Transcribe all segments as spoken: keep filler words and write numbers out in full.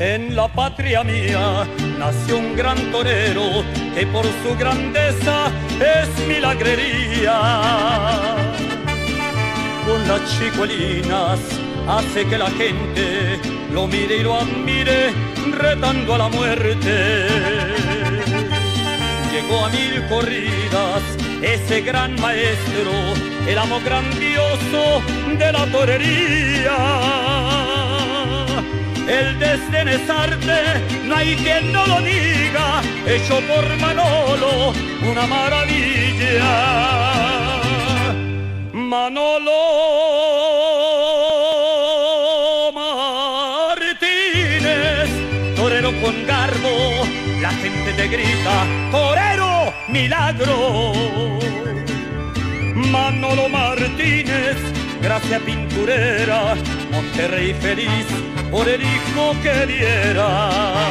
En la patria mía nació un gran torero que por su grandeza es milagrería. Con las chicuelinas hace que la gente lo mire y lo admire, retando a la muerte. Llegó a mil corridas ese gran maestro, el amo grandioso de la torería. El desdén es arte, no hay quien no lo diga, hecho por Manolo, una maravilla. Manolo Martínez, torero con garbo, la gente te grita, torero, milagro. Manolo Martínez, gracia pinturera, Monterrey feliz por el hijo que diera.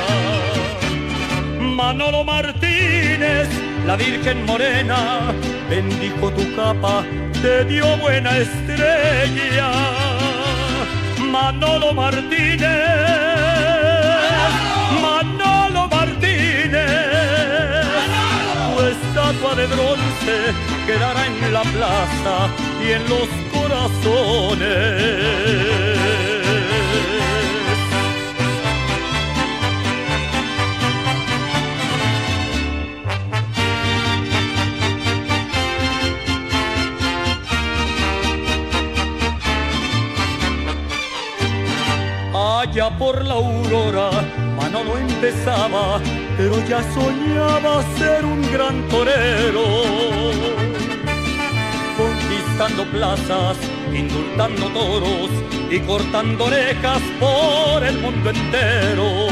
Manolo Martínez, la Virgen Morena, bendijo tu capa, te dio buena estrella. Manolo Martínez, Manolo Martínez, tu estatua de bronce quedará en la plaza y en los corazones. Allá por la aurora Manolo empezaba, pero ya soñaba ser un gran torero, conquistando plazas, indultando toros y cortando orejas por el mundo entero.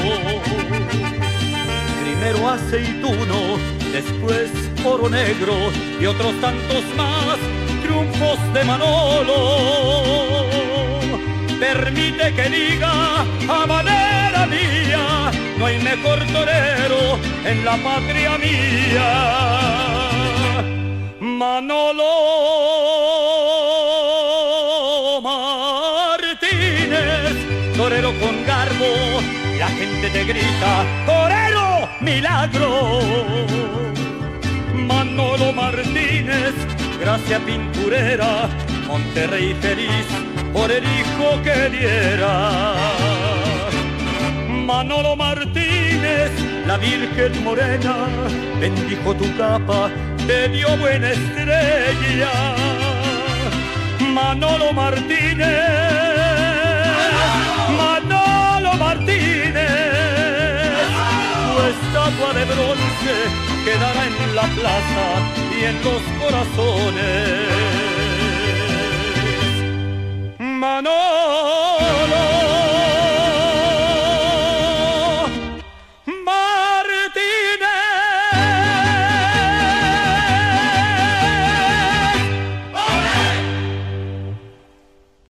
Primero aceituno, después oro negro y otros tantos más triunfos de Manolo. Permite que diga a manera mía, no hay mejor torero en la patria mía. Manolo Martínez, torero con garbo, la gente te grita, torero, milagro. Manolo Martínez, gracia pinturera, Monterrey feliz por el hijo que diera. Manolo Martínez, la Virgen Morena, bendijo tu capa, te dio buena estrella. Manolo Martínez, Manolo Martínez, tu estatua de bronce quedará en la plaza y en los corazones. Manolo